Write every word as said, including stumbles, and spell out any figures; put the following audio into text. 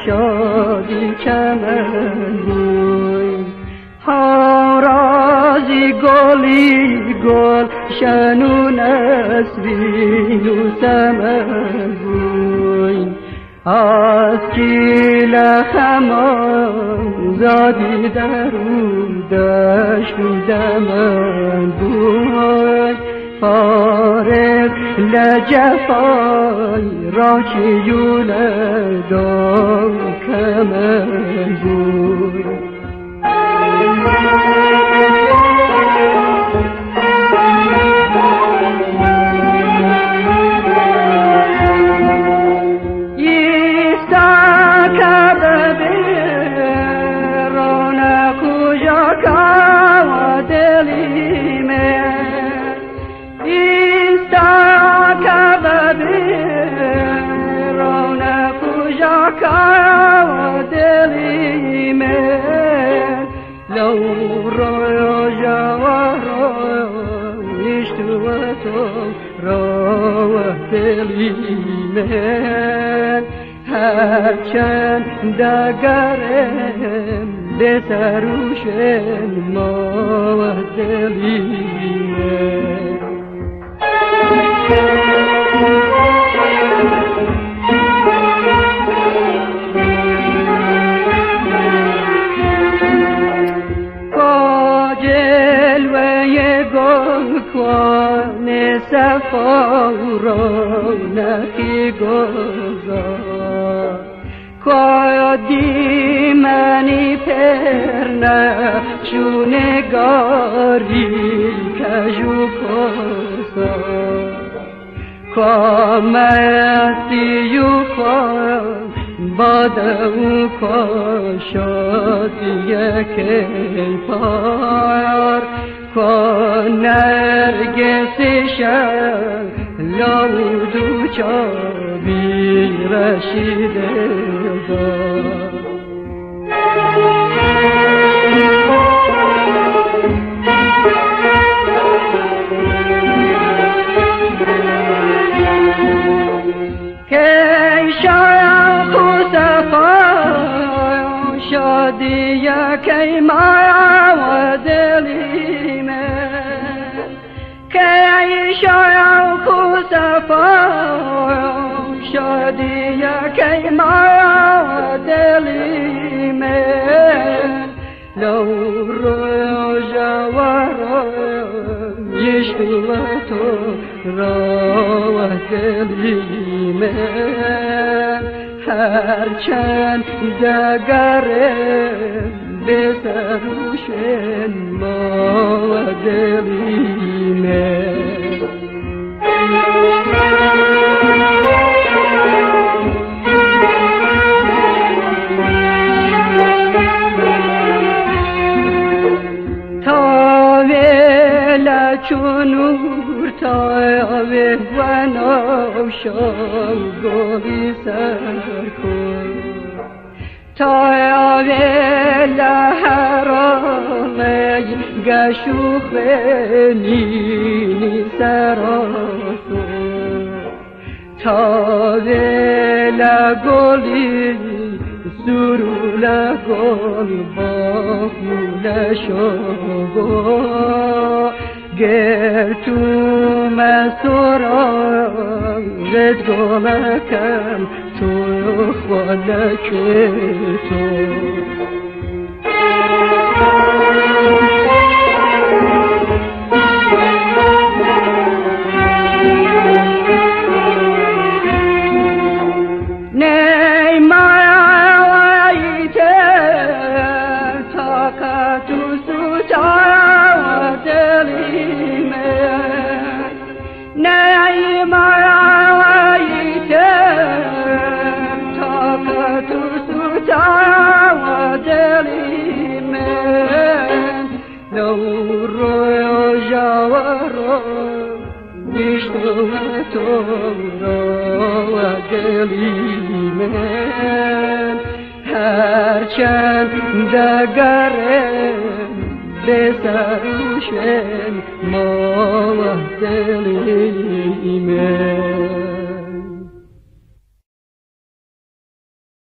شادی چمن بوی هارازی گلی گل شنو نسرین و سمن بوی از کیل خمان زادی درو دشت و دمن بوی فارغ لجفای را چیون دام کمن بوی من هرچند دگرم به سروشن ما دلی من کاجل و یه گل کن صفا را نکی گذار کادی منی پر نشونگاری کجو کسا کامتی و کام بادو کشادی که پار کن نرگسشم لودو چابی رشیده دار که شاید خصفا شادی که ما دلی من که شاید خصفا شادی که ما دلی من لو رو جوارا یشتوتو را دلی من هرچند دگرم به سروشن ما دلی من تاویل چونور تاویل و نوشم گوی سر کن تاویل هرامی گشوخ نینی سراسو تاویل گلی سرول گل باخول شگو گر تو مسورم زد گمکم تو خالک تو هرچند دگرم به سروشن ما دلی من